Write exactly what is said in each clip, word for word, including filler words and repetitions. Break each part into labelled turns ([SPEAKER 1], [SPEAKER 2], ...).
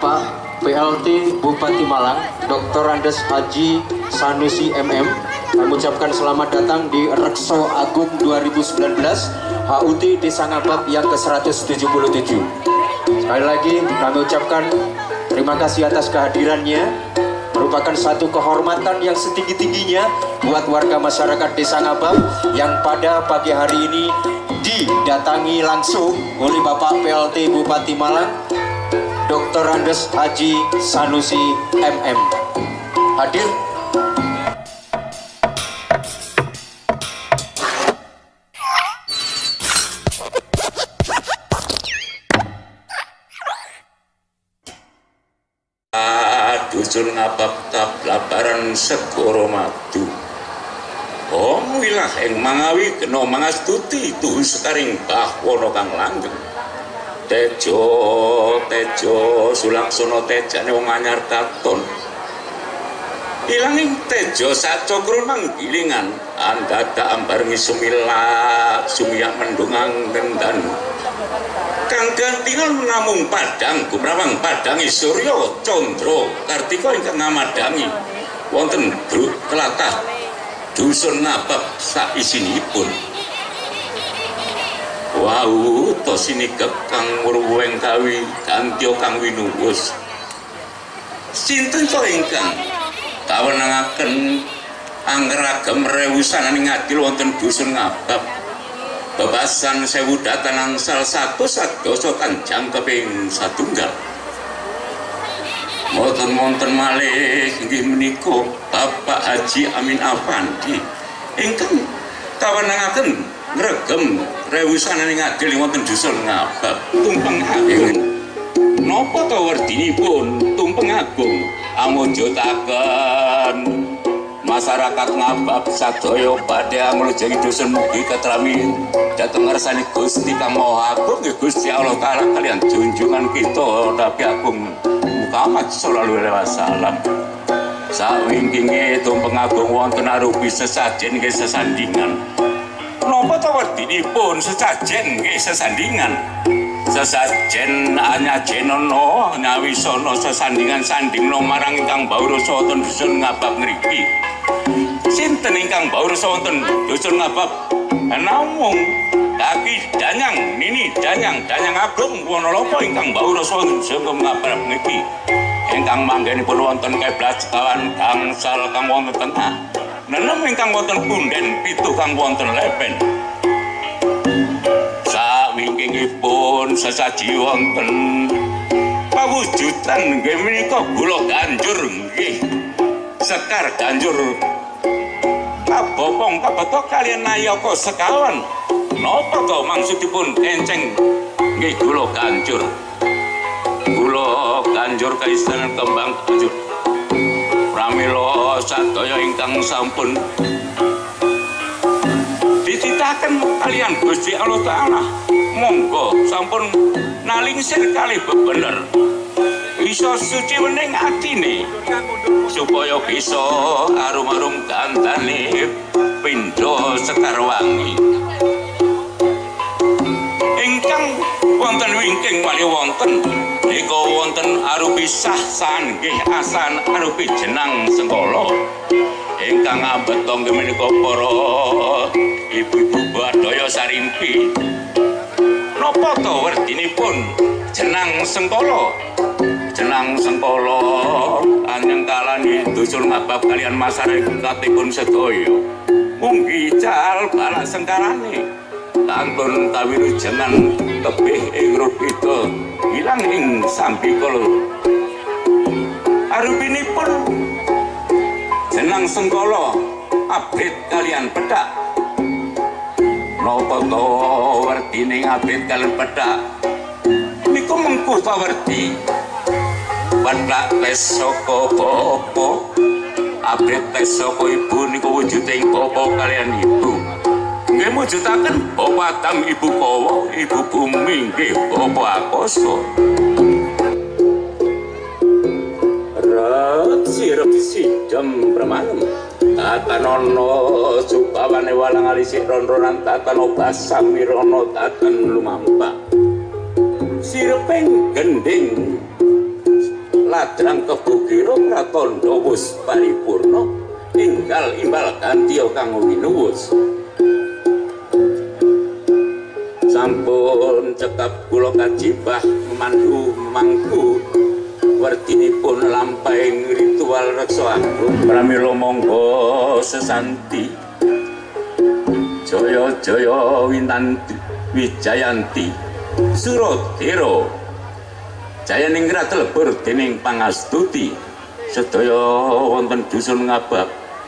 [SPEAKER 1] Pak P L T Bupati Malang, Doktor Andes Haji Sanusi M M, kami ucapkan selamat datang di Rekso Agung dua ribu sembilan belas H U T Desa Ngabab yang ke seratus tujuh puluh tujuh. Sekali lagi kami ucapkan terima kasih atas kehadirannya, merupakan satu kehormatan yang setinggi-tingginya buat warga masyarakat Desa Ngabab yang pada pagi hari ini didatangi langsung oleh Bapak P L T Bupati Malang, Doktor Andes Haji Sanusi M M. Hadir.
[SPEAKER 2] Dusun Ngabab Tablabaran Segoro Madu. Om wilah ing mangawi kena mangastuti tuh sekaring bahwono kang langgeng. Tejo tejo Sulaksono tejane wong anyar katon. Ilanging tejo sacokro manggilingan andada ambarengi sumila sumiyak mendungang dendan. Kang gantingan namung padang gumrawang padangi Surya Candra Kartika ingkang ngamadangi wonten tlatah Dusun Ngabab saisinipun. Wau to sinigek kang ngruweng kawi gantya kang winuwus. Sinten to ingkang kawenangaken anggeragem rewusaning adil wonten Dusun Ngabab? Bebasan sewu datan angsal satu sadoso kanjang keping satunggal. Monten-monten malih inggih menika Bapak Haji Amin Afandi ingkang kawenangaken ngregem rewusaning adil wonten Dusun Ngabab. Tumpeng agung napa ta werdinipun tumpeng agung amujudaken masyarakat Ngabab sadaya badhe amlujengi dusun mugi ketrami dhateng ngersani Gusti Kang Maha Agung nggih Gusti Allah Taala kaliyan junjungan kita Nabi Agung Muhammad sallallahu alaihi wasallam. Sawingkinge tumpeng agung wonten arupi sesajen nggih sesandingan. Napa ta wedinipun sesajen nggih sesandingan? Sesajen anyajenono nyawisana sesandingan sandingna marang ingkang bawrasa wonten Dusun Ngabab ngriki. Sinten ingkang bawrasa wonten Dusun Ngabab? Namung Kaki Danyang Nini Danyang Danyang Agung Wonolopo ingkang bawrasa wonten Dusun Ngabab ngriki. Ingkang manggenipun wonten keblas kawan gangsal kang wonten tengah. Nenem ingkang wonten punden pitu kang wonten lepen. Wingkingipun sesaji wonten pawujudan nggih menika gula ganjur nggih sekar ganjur kabopong kabeto kaliyan nayaka sekawan. Napa to maksudipun enceng nggih gula ganjur? Gula ganjur kaistanan kembang ganjur pramila sadaya ingkang sampun dititaken kalian Gusti Allah Ta'ala, monggo sampun nalingsir kalih bebener bisa suci wening atine supaya bisa arum-arum gantane pindha sekar wangi ingkang wonten wingking malih wonten nika wonten arupi sah-sahan nggih asan arupi jenang sengkala ingkang ambeta nggih menika para ibu-ibu badaya sarimpi. Napa to werdinipun jenang sengkala? Jenang sengkala anjeng kalani Dusun Ngabab kaliyan masyarakatipun sedaya munggi cal balak sengkarane kantun kawilujengan tebih ing rupita ilang ing sambikala. Arupinipun jenang sengkala abrit kaliyan pedhak. Napa to werdine abrit kaliyan pedhak? Niku mengku ta werdi. Pedhak tes saka bapa, abrit tes saka ibu niku wujuding bapa kaliyan ibu. Nggih mujudaken bapa Adam ibu Kawa, ibu bumi nggih bapa Akasa. Rat sirep sidem pramanem. Tatanono supawane walang alisik ron-ronan tatano basamirana tatan lumampak. Sireping gending ladrang kebukira pratandha wus paripurna tinggal imbal gantiya kang winuwus sampun cekap kula kajibah mandu mangku wertinipun lampahing ritual reksa agung pramila monggo sesanti jaya jaya winanti wijayanti suradera jayaningrat lebur dening pangastuti sedaya wonten dusun ngabab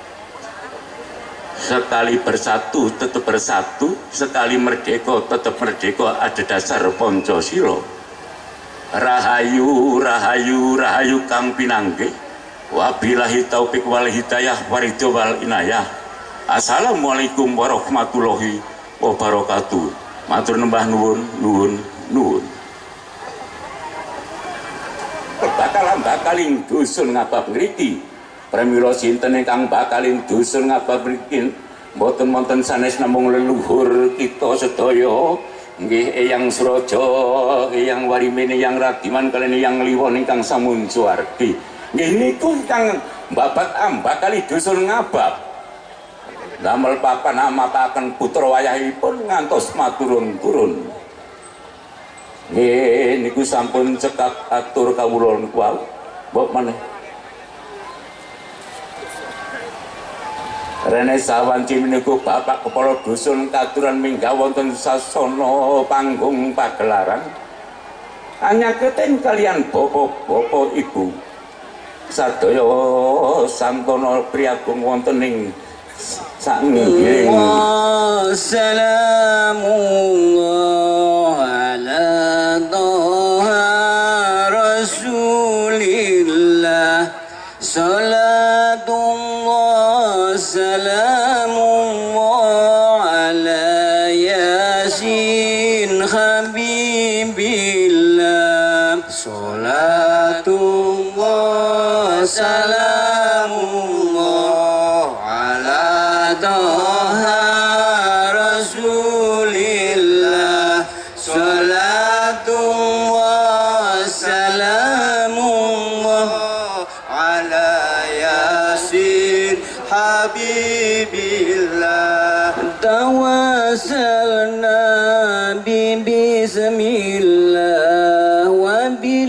[SPEAKER 2] sekali bersatu tetap bersatu, sekali merdeka tetap merdeka, ada dasar Pancasila. Rahayu rahayu rahayu kang pinanggih wabillahi taufik wal hidayah waridho wal inayah. Assalamualaikum warahmatullahi wabarakatuh. Matur nembah nuwun nuwun nuwun. Bakalan bakaling dusun ngabab ngriki pramila sinten ingkang bakaling dusun ngabab mriki mboten wonten sanes namung leluhur kita sedaya nggih Eyang Suraja, Eyang Warimene, Eyang Radiman kaliyan Eyang Liwon ingkang samun suwargi. Nggih niku ingkang babat ambakali dusun ngabab. Damel papan amataken putra wayahipun ngantos maturun-turun. Nggih niku sampun cekap atur kawula niku mbok maneh. Rene sawanci meniku bapak kepala dusun katuran minggah wonten sasana panggung pagelaran anyaketen kalian bapak-bapak ibu sadaya santana priagung wonten ing sangging
[SPEAKER 3] Wassalamullah ala toha rasulillah salatullah salamullah ala yasin habibillah salatullah salamullah ala toha rasulillah salatullah salamullah ala yasin habibillah tawassalna bi bismillah wa bil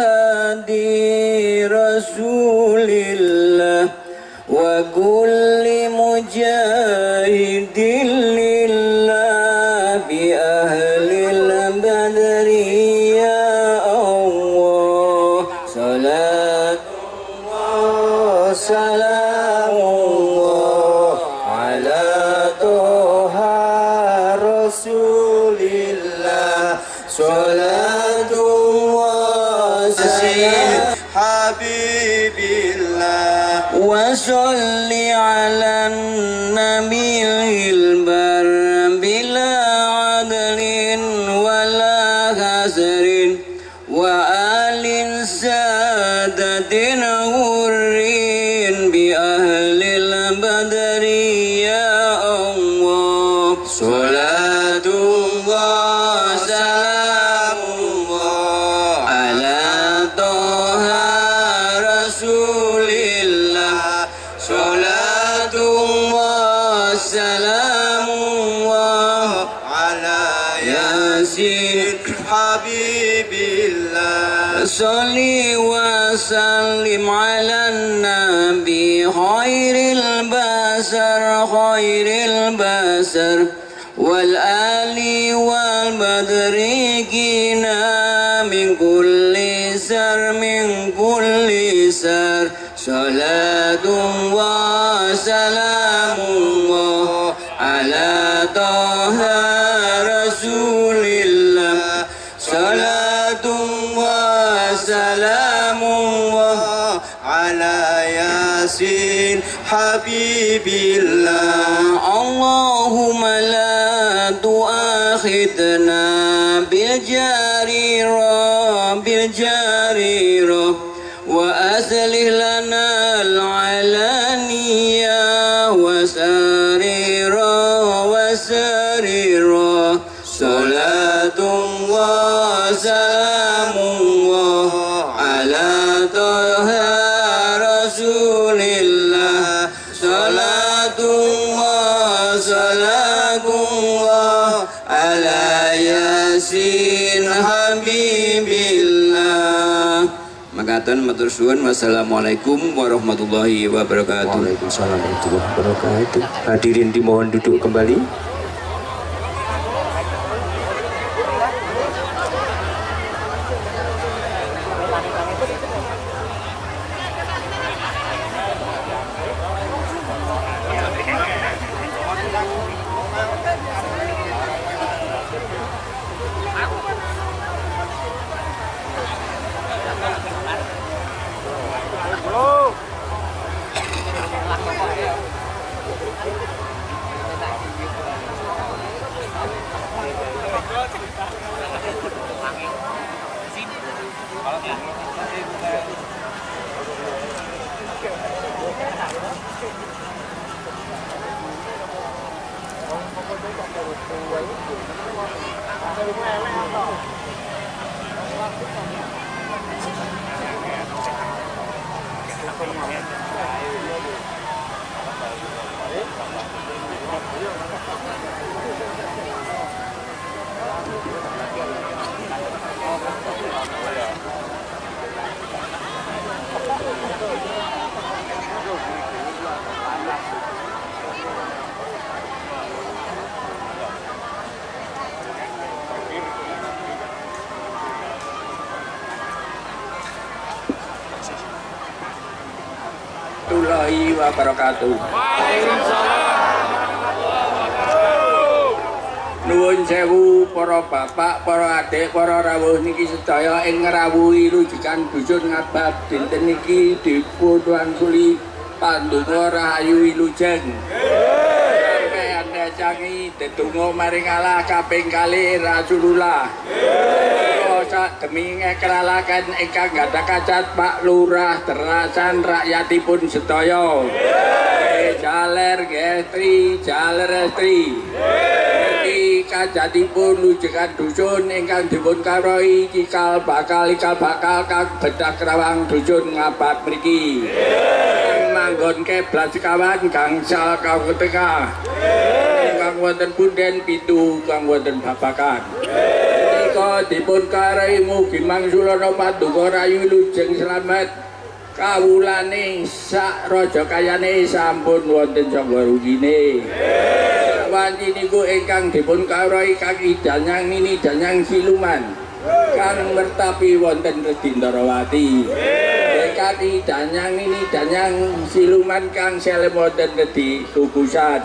[SPEAKER 3] hadi rasulillah wa kulli mujahidin lillah bi ahlil badri ya Allah salatullah salamullah ala toha rasulillah salatullah salam habibillah wa salli ala nabiyil bar bila adlin wala hasrin wa alin sadatin hurrin bi ahlil badri ya Allah salatullah salamullah ala toha rasulillah salatullah salamullah ala yasin habibillah salli wa sallim ala nabi khairil basar khairil basar wal ali wal badri kina min kulli sar min kulli sar salatullah salamullah ala toha rasulillah salatullah salamullah ala yasin habibillah Allahumma la tuakhidna bil jarira bil jarira wa aslih lana al alaniya wa sarira wa sarira salatullah salamullah ala Toha Rasulillah Salatullah Salamullah ala Yasin Habibillah. Makaten matur suwun. Wassalamualaikum warahmatullahi wabarakatuh.
[SPEAKER 1] Waalaikumsalam warahmatullahi wabarakatuh. Hadirin dimohon duduk kembali.
[SPEAKER 3] Warahmatullahi wabarakatuh. Nuwun sewu para bapak, para adik, para rawuh niki sedaya ing ngrawuhi rujukan dusun Ngabab dinten niki dipun wangsuli Pandonga Rahayu Wilujeng. Sampai anda cangi dedonga maring Allah kaping kalih Rasulullah. Sak demi ngekralaken ingkang gadhah kacat Pak Lurah terasan rakyatipun sedaya. Jaler Gestri, Jaler Estri. Iki kajatipun lujukan dusun ingkang dipun kawruhi cikal bakal ikal bakal kang bedah krawang dusun Ngabab mriki. Manggon keblas sekawan gangsal kawetengah. Ingkang wonten punden pitu kang wonten babakan. Dipun karai mugi mangsulana Pandonga Rahayu Wilujeng slamet kawulane sak raja kayane sampun wonten sangga rugine. Wanci niku ingkang dipun karai Kaki Danyang Nini Danyang Siluman kang mertapi wonten Redindarawati. Kaki Danyang Nini Danyang Siluman kang selem wonten Redi Kukusan.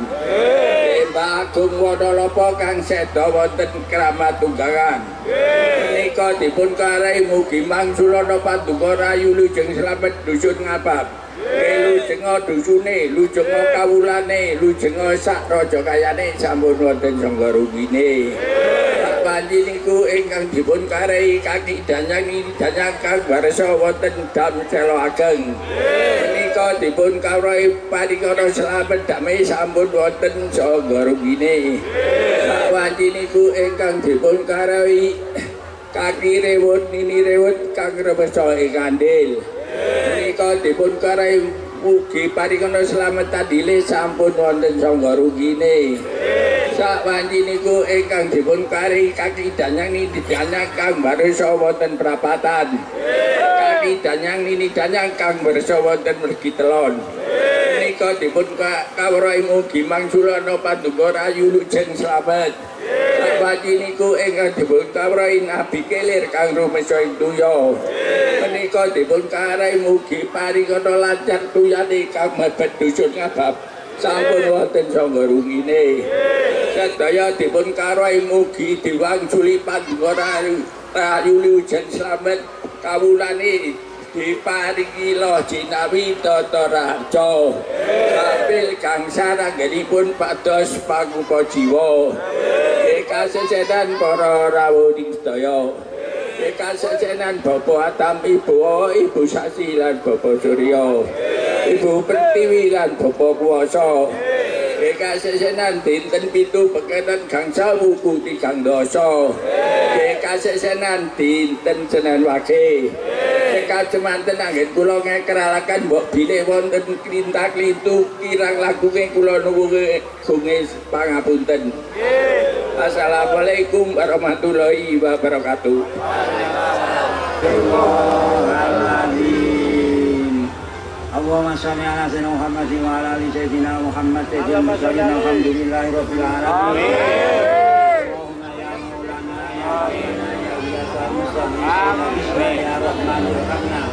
[SPEAKER 3] Mbah Agung Wonolapa kang seda wonten Kramat Tunggangan. Menika dipun karai mugi mangsulana Pandonga Rahayu Wilujeng slamet dusun Ngabab. Lujenga dusune, lujenga kawulane, lujenga sak raja kayane sampun wonten sangga rugine. Sak panci niku ingkang dipun karai Kaki Danyang Nini Danyang kang warsa wonten Damsela Ageng. Menika dipun kawruhi parikara slamet damai sampun wonten sangga rugine. Sak panci niku ingkang dipun karai Kaki Rewut Nini Rewut kang remesa ing Kandil. Menika dipun karai mugi parikana slamet adile sampun wonten sangga rugine. Sak wanci niku ingkang dipun karai Kaki Danyang Nini Danyang kang warsa wonten Prapatan. Kaki Danyang Nini Danyang kang warsa wonten Mergi Telon. Menika dipun kawruhi mugi mangsulana Pandonga Rahayu Wilujeng slamet. Sak wanci niku ingkang dipun kawruhi Nabi Kelir kang rumesa ing Tuya. Menika dipun karai mugi parikana lancar tuyane kang mebet dusun Ngabab sampun wonten sangga rungine. Sedaya dipun karai mugi diwangsuli Pandonga Rahayu Wilujeng slamet kawulane diparingi loh jinawi tata raharja sambil gangsal anggenipun pados pangupa jiwa. Kasesenan para rawuh ing sedaya. Kasesenan Bapak Atam, Ibu Ibu Sasi lan Bapak Surya. Ibu Pertiwi lan Bapak Kuwasa. Kasesenan dinten pitu Beketan gangsal wuku tigang dasa. Kasesenan dinten Senen Wage. Nek kacemanten anggen kula ngekeralaken mbok bilih wonten klintak-klintu kirang lakuke kula nuwuhi gunge pangapunten. Nggih. Assalamualaikum warahmatullahi wabarakatuh.
[SPEAKER 4] Allahumma shalli ala sayyidina Muhammad wa ala ali sayyidina Muhammad Allahumma shalli alhamdulillahi rabbil alamin. Allahumma ya maulana ya rabbana ya biasa mustabina ya rahmanir rahim.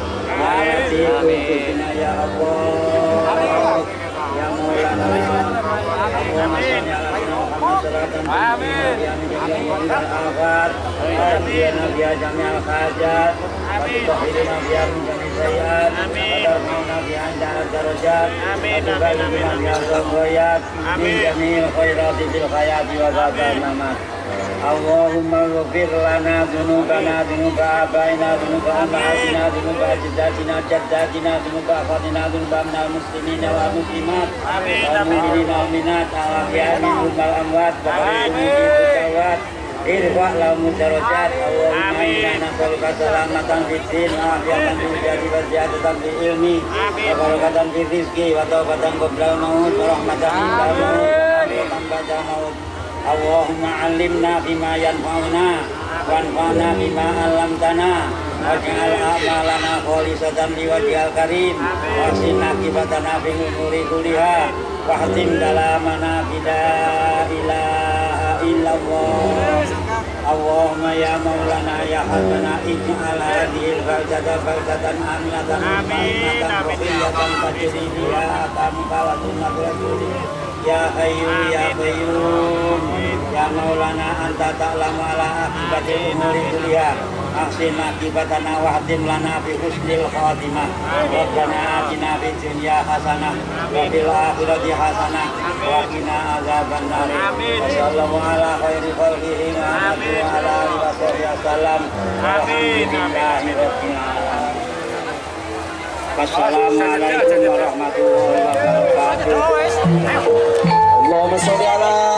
[SPEAKER 4] Amin. Ya Allah. Ya maulana Allahumma shalli ala sayyidina Muhammad salatan amin. Ya al-akhir. Amin. Ya jami'al hajat. Amin. Tahirina biar menjadi sayyid. Amin. Adarna biar jalan darajat. Amin. Amin. Ya zawayat. Amin. Jamil khairati fil hayati wa ba'da mamat. Allahumma ghfir lana dzunubana dzunuba abaina dzunuba ummahatina dzunuba ajdatina jaddatina dzunuba akhwatina dzunuba minal muslimina wal muslimat. Amin. Wal mu'minina wal mu'minat al-ahya'i minhum wal amwat wa barik irfa lahum darajat. Allahumma inna nas'aluka salamatan fid din wa afiyatan fil jasadi wa ziyadatan fil ilmi wa barakatan fil rizqi wa tawbatan qabla al-maut wa rahmatan indal maut wa rahmatan ba'da maut. Allahumma 'allimna bima yanfa'una wanfa'na bima 'allamtana waj'al a'malana khalisatan liwajhil karim wa qina akibatana fil umuri kulliha wa hatim kalamana bila ilaha illallah. Allahumma ya maulana ya habbana ij'al hadhil baldata baldatan aminatan mu'minatan rahiyatan tajri biha akamka wa sunnatul rasul. Ya Hayyu ya Qayyum ya maulana anta ta'lamu ala akibatil umuri kulliha ahsin akibatana wa hatim lana bi husnil khatimah. Rabbana atina fid dunya hasanah wa fil akhirati hasanah wa qina azabannar. Wassallallahu ala khairi khalqihi Muhammad wa ala alihi wa sahbihi wasallam. Alhamdulillahi rabbil alamin. Wassalamualaikum warahmatullahi wabarakatuh.
[SPEAKER 1] Allahumma sholli ala